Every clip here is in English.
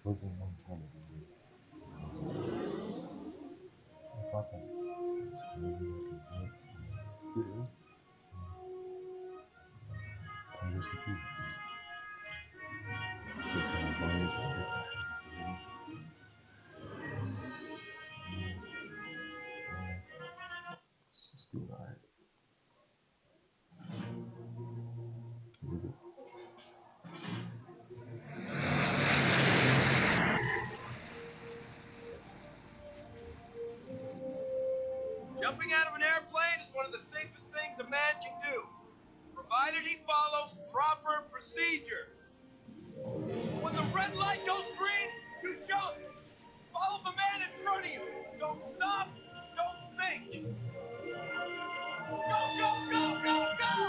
wasn't a long time ago. I thought that maybe I could do it here. I'm just with you. Just how long is Let's do that. Here we go. Jumping out of an airplane is one of the safest things a man can do, provided he follows proper procedure. When the red light goes green, you jump. Follow the man in front of you. Don't stop. Don't think. Go, go, go, go, go!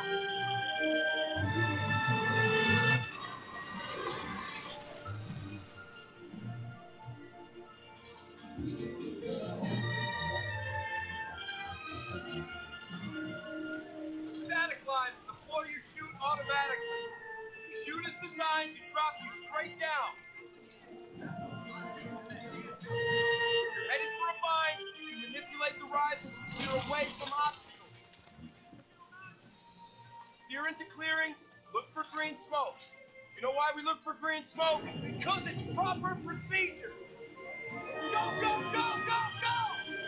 The static line is the floor you shoot automatically. The chute is designed to drop you straight down. If you're headed for a bind, you manipulate the risers and steer away from obstacles. Steer into clearings, look for green smoke. You know why we look for green smoke? Because it's proper procedure. Go, go, go, go, go!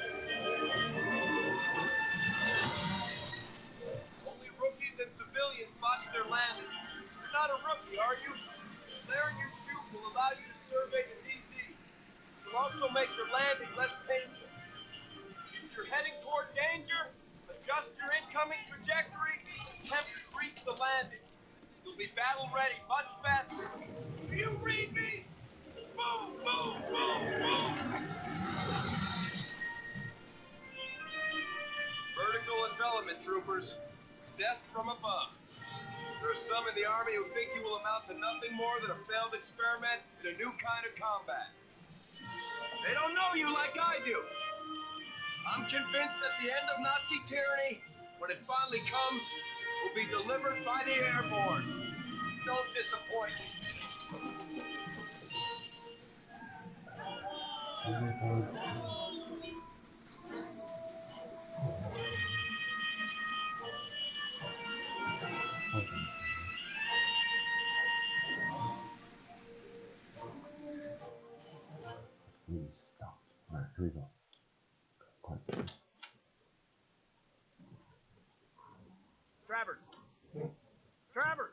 Only rookies and civilians botch their landings. You're not a rookie, are you? Layering your chute will allow you to survey the DZ. It'll also make your landing less painful. If you're heading toward danger, adjust your incoming trajectory and attempt to grease the landing. You'll be battle ready much faster. Do you read me? Boom, boom, boom, boom! Vertical envelopment, troopers. Death from above. There are some in the Army who think you will amount to nothing more than a failed experiment in a new kind of combat. They don't know you like I do. I'm convinced that the end of Nazi tyranny, when it finally comes, will be delivered by the Airborne. Don't disappoint me. We stopped. Alright, here we go. Quiet. Travers. Travers.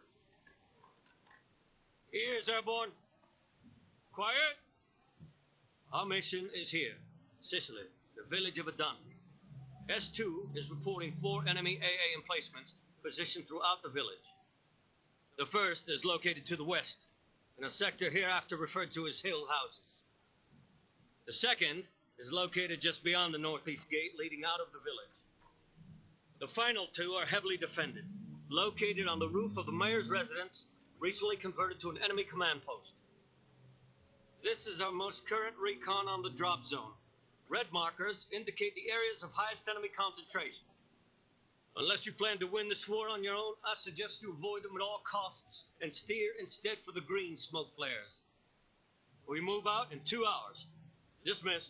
Here's Airborne. Quiet. Our mission is here, Sicily, the village of Adante. S2 is reporting 4 enemy AA emplacements positioned throughout the village. The first is located to the west, in a sector hereafter referred to as hill houses. The second is located just beyond the northeast gate leading out of the village. The final 2 are heavily defended, located on the roof of the mayor's residence, recently converted to an enemy command post. This is our most current recon on the drop zone. Red markers indicate the areas of highest enemy concentration. Unless you plan to win this war on your own, I suggest you avoid them at all costs and steer instead for the green smoke flares. We move out in 2 hours. Dismissed.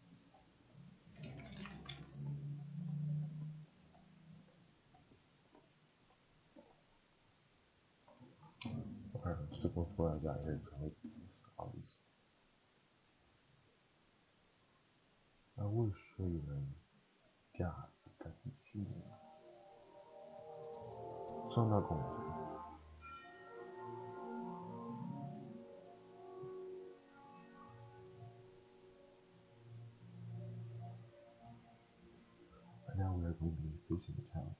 Okay, let's just go for what I got here. Obvious. I will show you them. God, that keeps shooting. So I'm not going to. Right now we are going to be facing the challenge.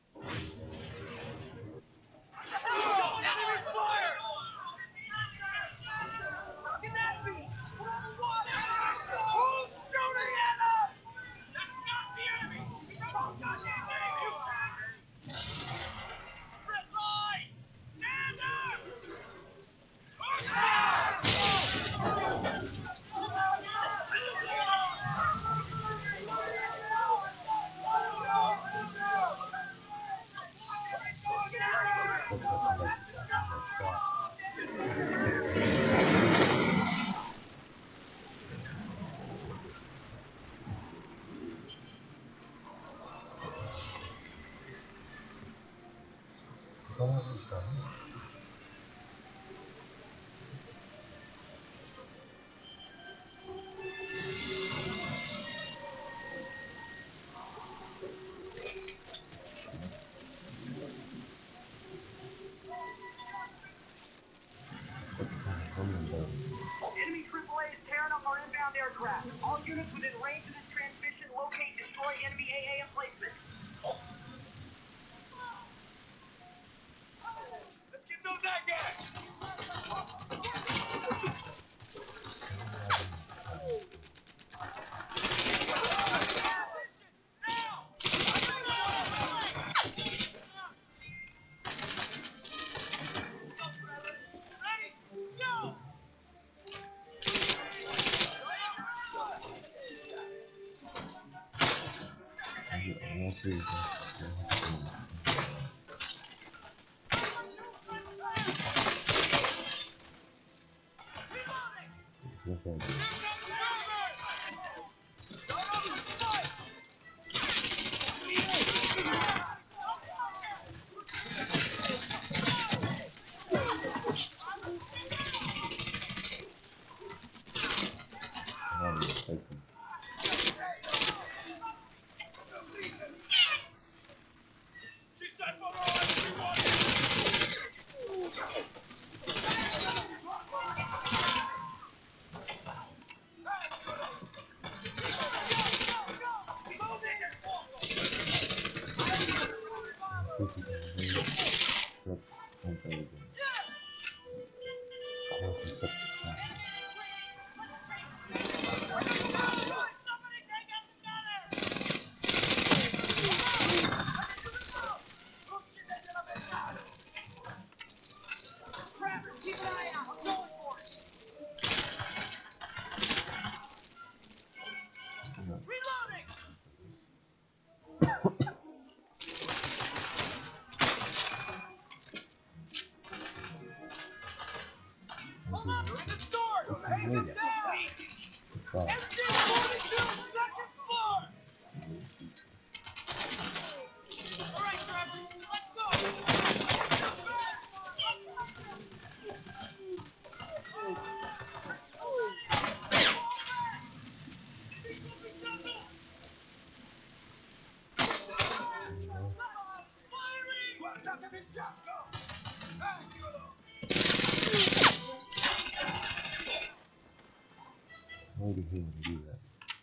Enemy fire! Look at that beat! We're on the water! Who's shooting at us? That's not the enemy! Don't touch the enemy! Red line! Stand up! Enemy AAA is tearing up our inbound aircraft. All units within range of this transmission locate and destroy enemy AA emplacements. Let's get those that guys! Why did he do that?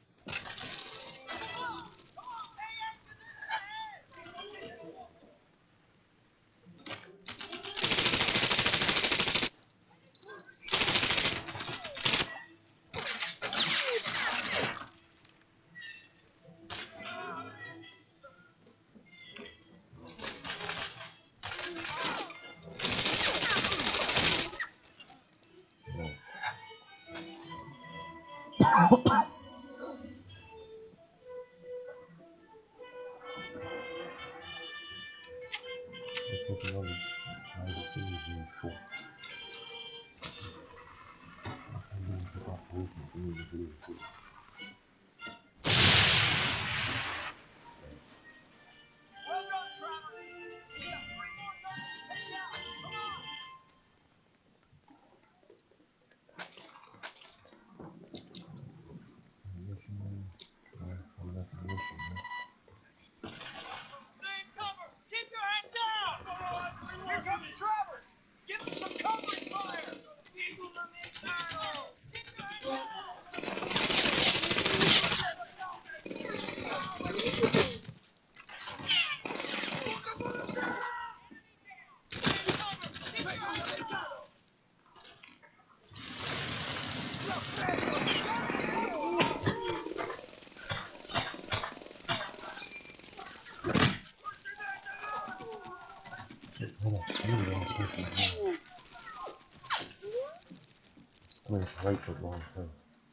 Right foot long term.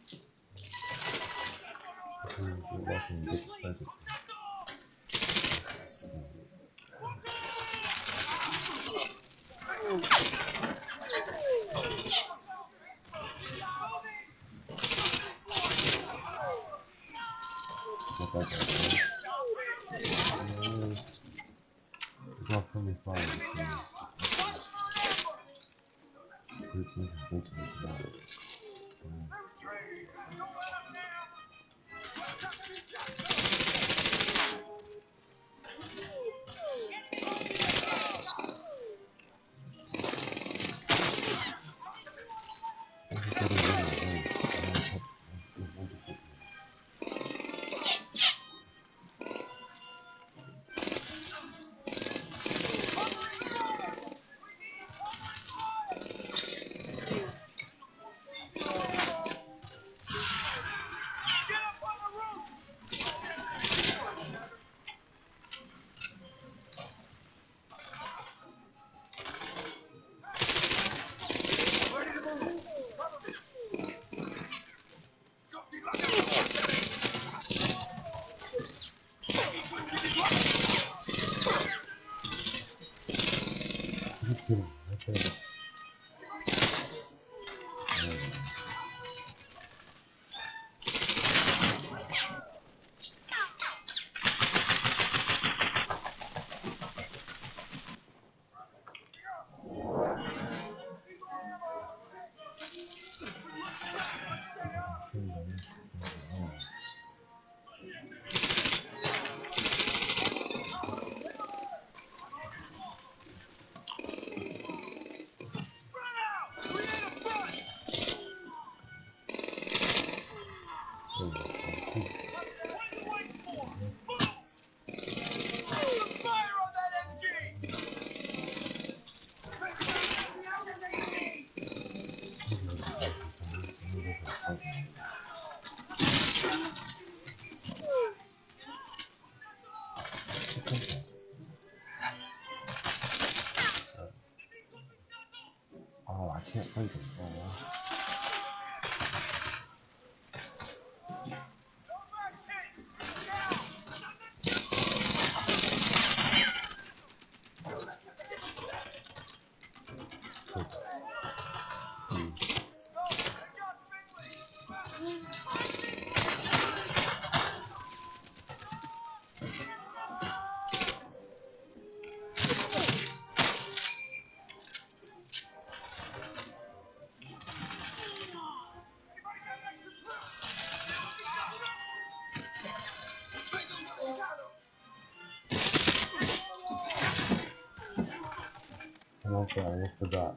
You're walking disrespectful. Not that bad, it's not friendly fire. Oh, Fire on that MG! oh, I can't fight them. Oh, wow. I almost forgot.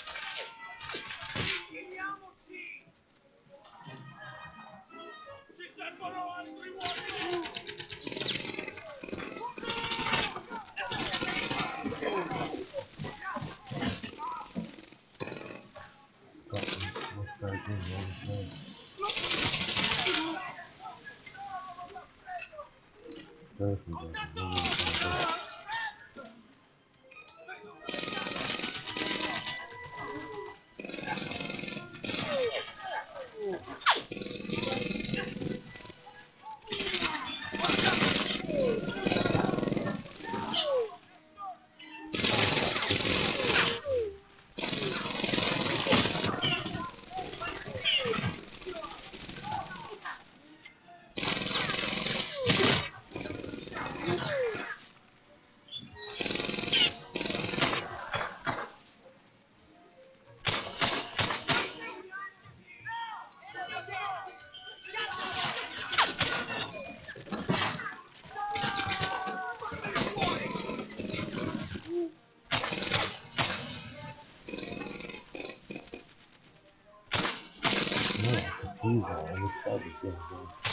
What's that again? Please, I'm excited to go.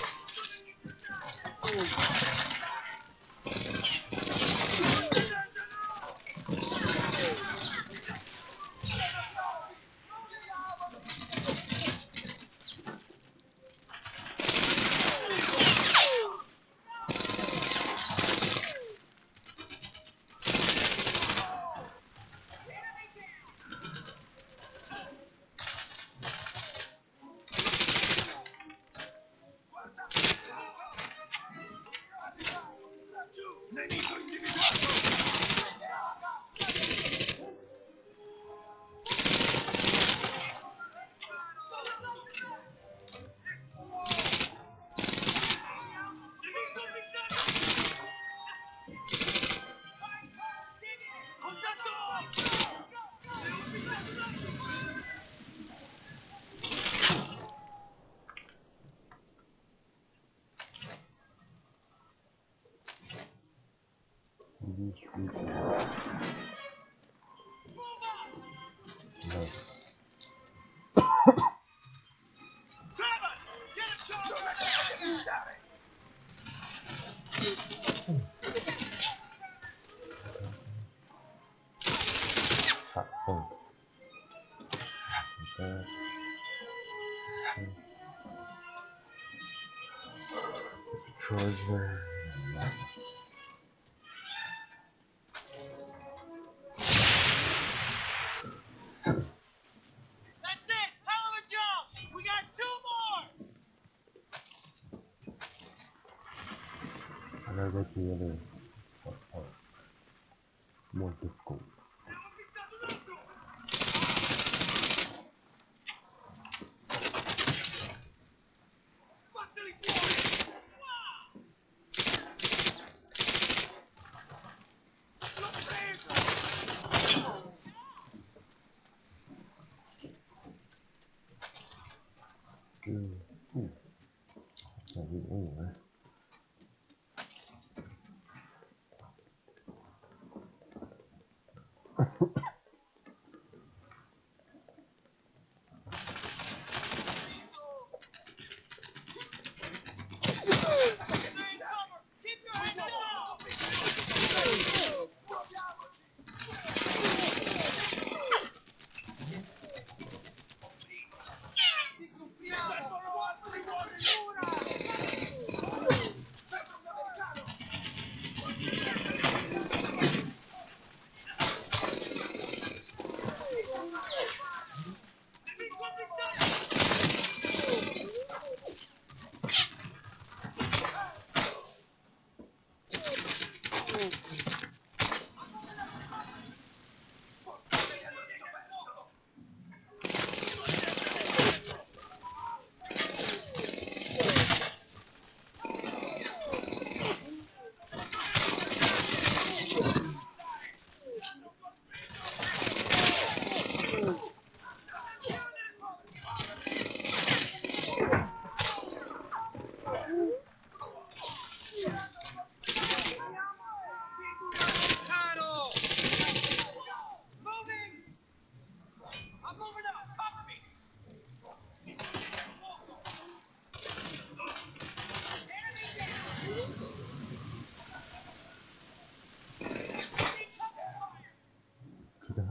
Charger. That's it! Hell of a job! We got 2 more! I gotta go to the other part. More difficult. Ooh. Can't get anywhere.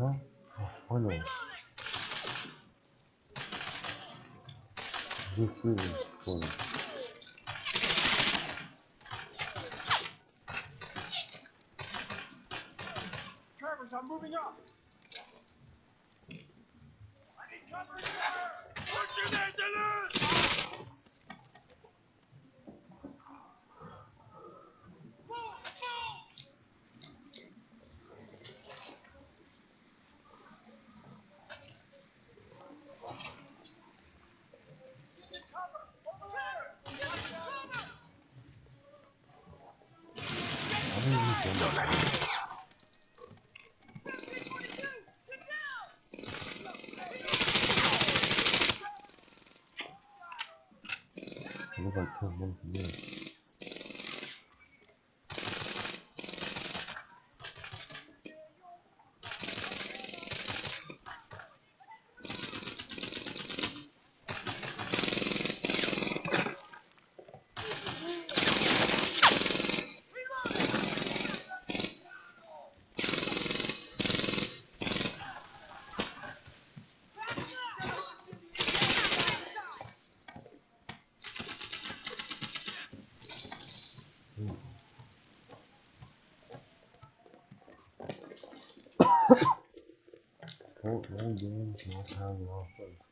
huh? Oh, I know. This is funny. Travers, I'm moving up. I need covering fire. What's your name, Dylan? I don't even know. I look like 10 months from there. No games, no time, no place.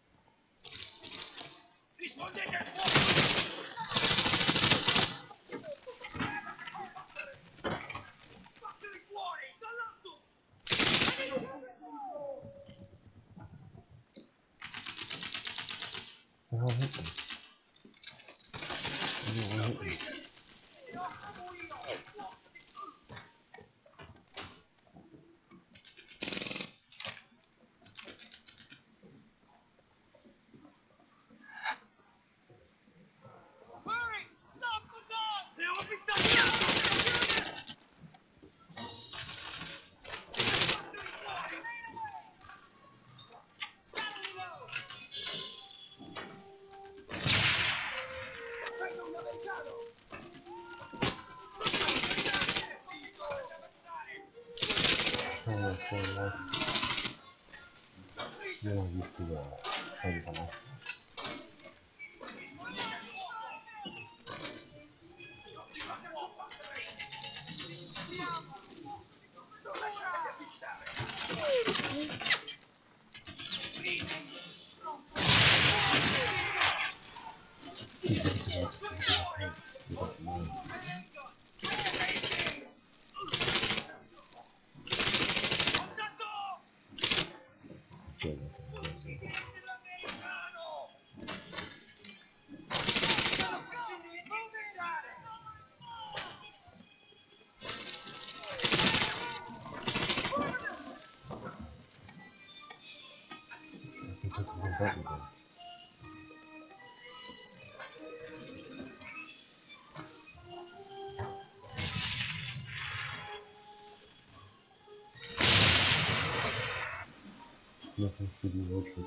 The hell hit me? I don't know what hit me. Hurry! Stop the dog! Now let me stop. Oh, that's so lucky. Yeah, I'm used to that. Every time. Nothing to be working.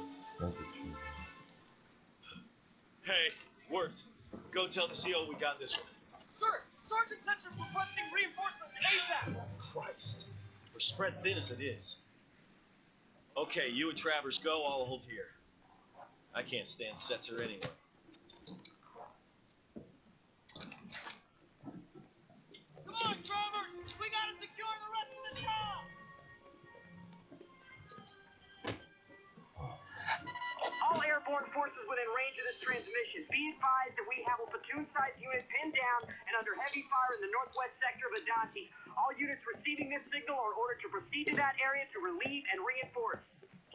Hey, Worth, go tell the CO we got this one. Sir, Sergeant Setser's requesting reinforcements ASAP. Christ. We're spread thin as it is. Okay, you and Travers go, I'll hold here. I can't stand Setzer anyway. Come on, Travers! We gotta secure the rest of the town! All airborne forces within range of this transmission. Be advised that we have a platoon-sized unit pinned down and under heavy fire in the northwest sector of Adanti. All units receiving this signal are ordered to proceed to that area to relieve and reinforce.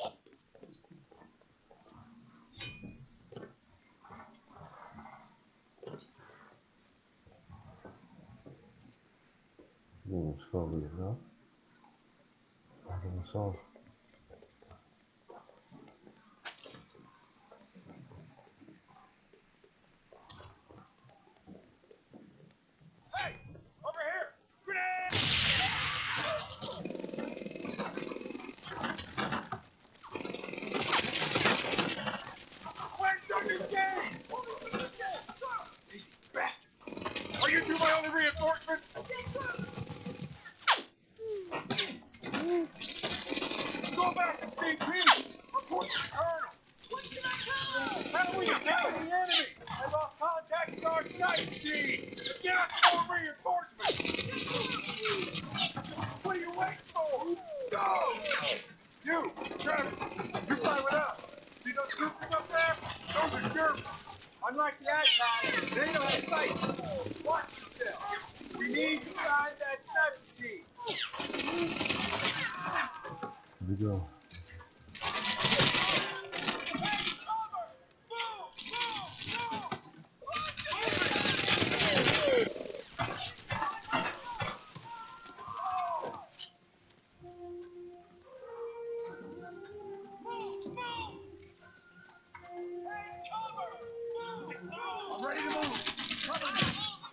Moving slowly enough. Finding us off. Hey! Over here! Grenade! Where's Sergeant Gay? Lazy bastard. Are you two my only reinforcements? down the enemy! I lost contact with our sniper team! Again, for reinforcements! What are you waiting for? Go! You, Trevor, you're fine with us. See those troopers up there? Those are Germans. Unlike the Icons, they know how to fight. Watch yourself. We need to find that sniper team. Here we go. I'm ready to move. Cover me.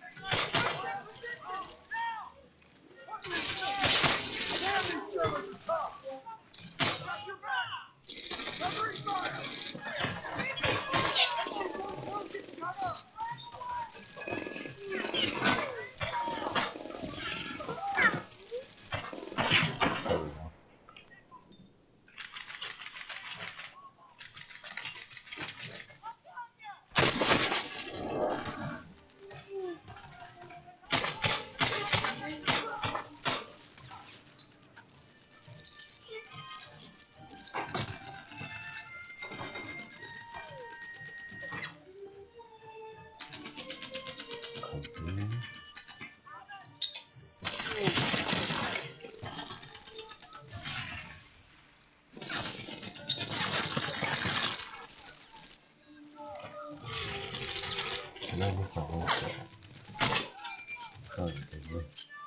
Damn, these Germans are tough. Got your back. Covering fire. Cover. There we go. Continue. And I guess I won't say. Sorry, baby.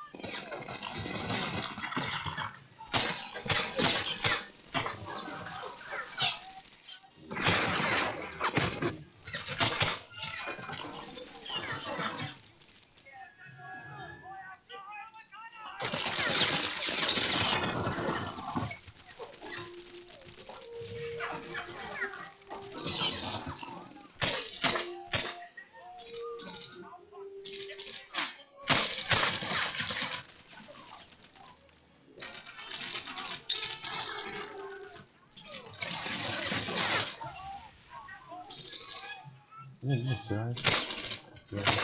Yeah, yes, guys. Yeah, yeah.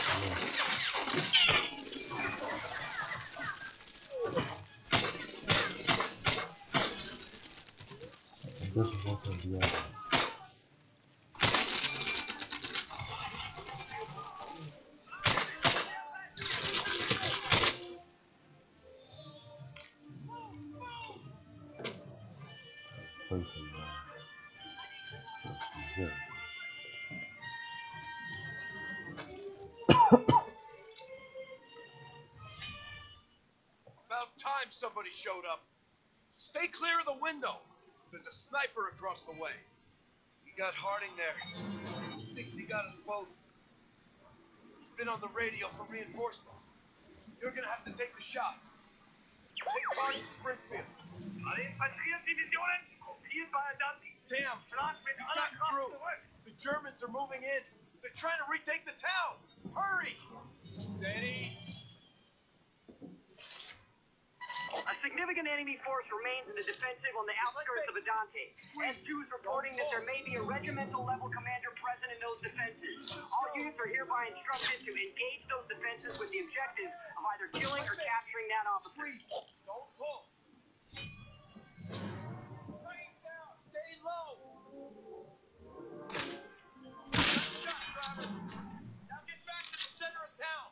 And this is what's going to be out. Placing here. About time somebody showed up. Stay clear of the window. There's a sniper across the way. He got Harding there. Thinks he got us both. He's been on the radio for reinforcements. You're gonna have to take the shot. Take Harding Springfield. Damn, he's gotten through. The Germans are moving in. They're trying to retake the town. Hurry! Steady. A significant enemy force remains in the defensive on the outskirts of Adante. S2 is reporting that there may be a regimental level commander present in those defenses. All units are hereby instructed to engage those defenses with the objective of either killing or capturing that officer. Squeeze. Don't pull. Stay low. Nice shot, Travis. Now get back to the center of town.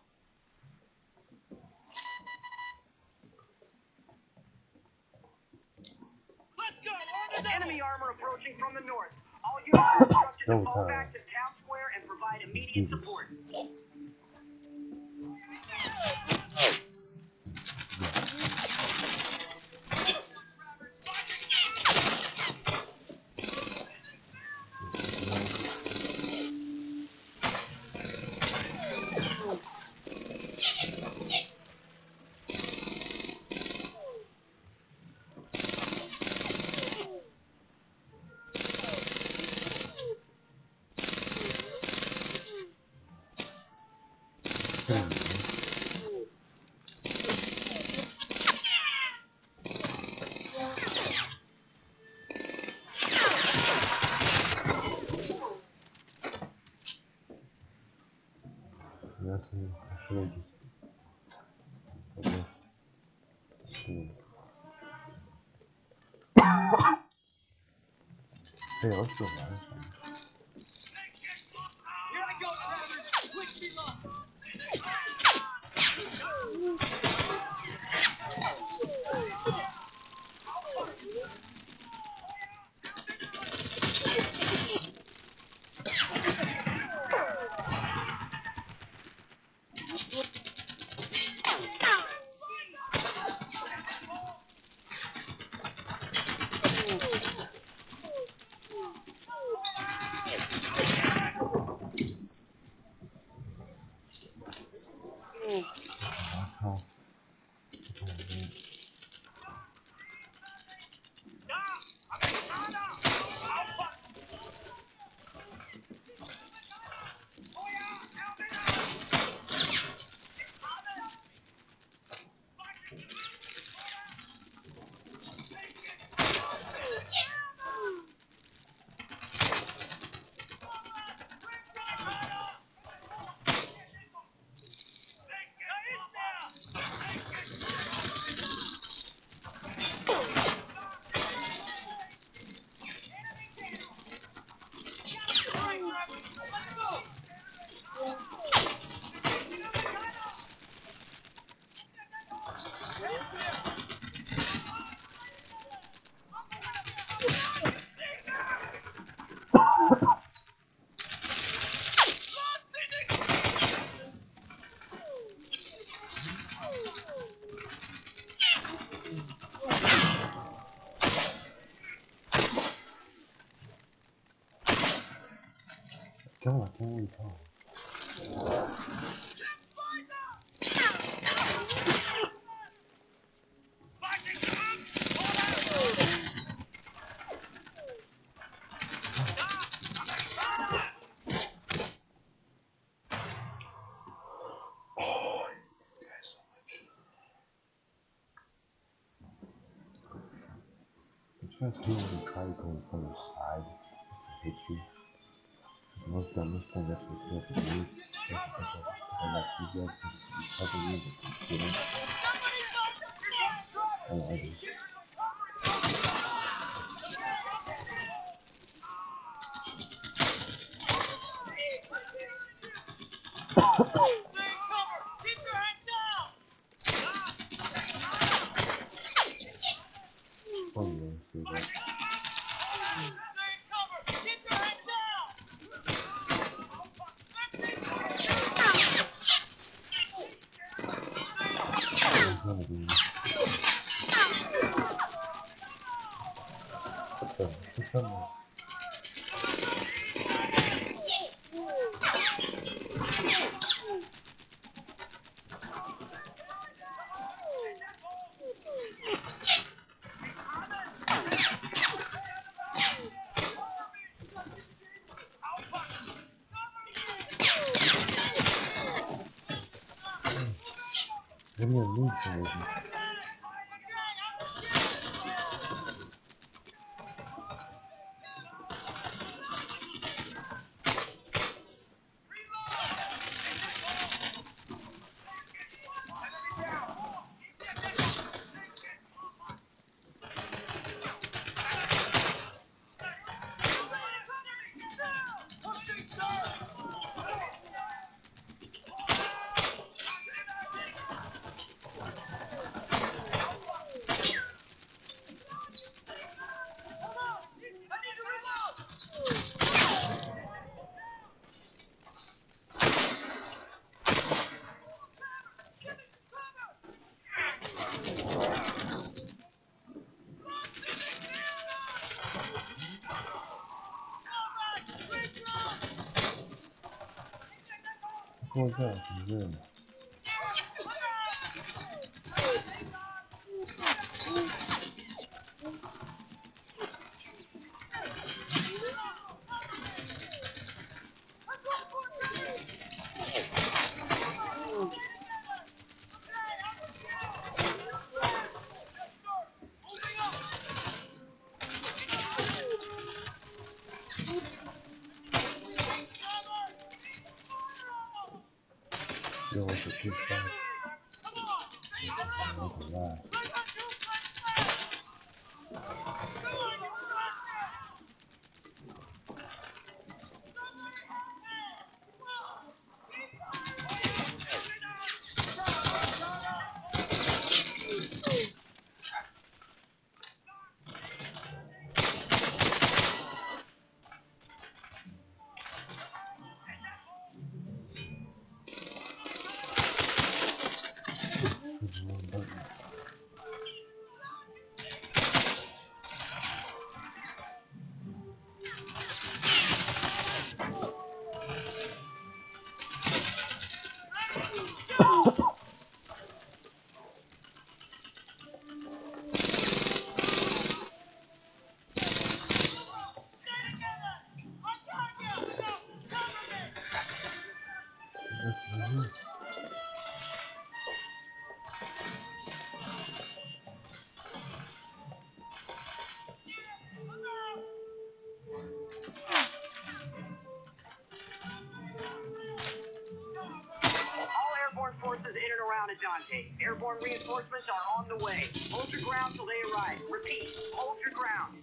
Let's go! On the Enemy armor approaching from the north. All units are instructed to fall back to town square and provide immediate support. Honestly, I should have just focused. Hey, let's go live. Here I go, Travers. Wish me luck. Come on, can't really tell. Oh, this guy so much. Don't you guys hate when you try going from the side just to hit you? The most dumbest thing that's what you have to do is you guys can cover you with the I love it. Oh, you want to see that? It's gonna be... What the? What's that noise? What do you need for me? What was that? He's in. Yo, it's a good shot. Not gonna lie. All airborne forces in and around Adante. Airborne reinforcements are on the way. Hold your ground till they arrive. Repeat, hold your ground.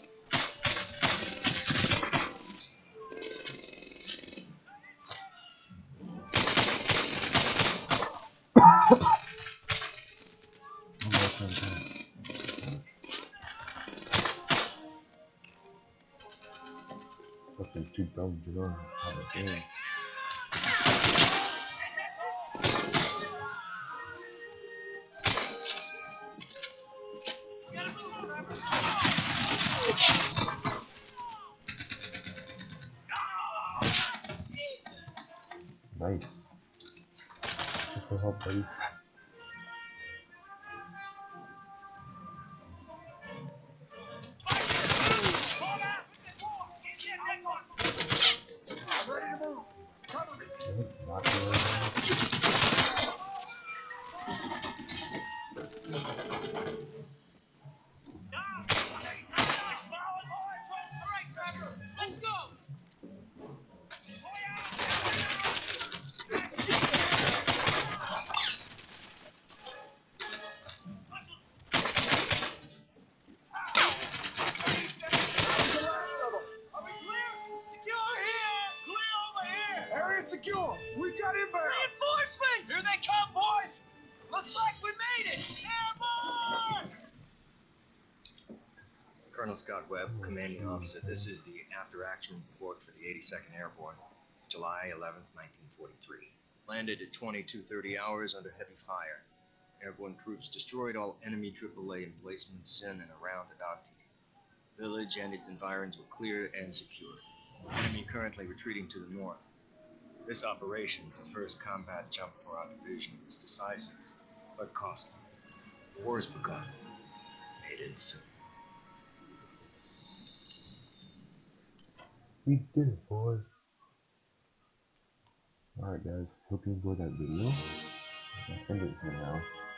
Fucking too dumb to know how to game. Nice. Just for help, buddy. Not good. Let's go! Secure! We've got inbound! Reinforcements! Here they come, boys! Looks like we made it! Airborne! Colonel Scott Webb, Commanding Officer. This is the after-action report for the 82nd Airborne, July 11th, 1943. Landed at 22:30 hours under heavy fire. Airborne troops destroyed all enemy AAA emplacements in and around Adante. Village and its environs were cleared and secured. Enemy currently retreating to the north. This operation, the first combat jump for our division, was decisive, but costly. The war has begun. May it end soon. We did it, boys. Alright, guys. Hope you enjoyed that video. I end it here now.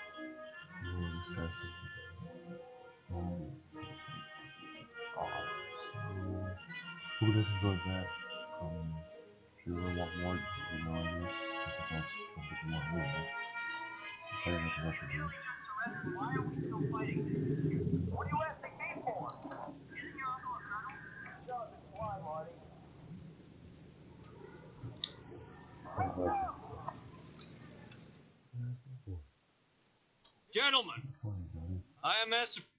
Hope you guys enjoyed that. If you really want more, just let me know on this. Because if that's something you want more of, I'll try to make the rest of you. Why are we still fighting? What are you asking me for? Isn't your uncle a colonel? Shut up, why, Marty? Gentlemen, I am as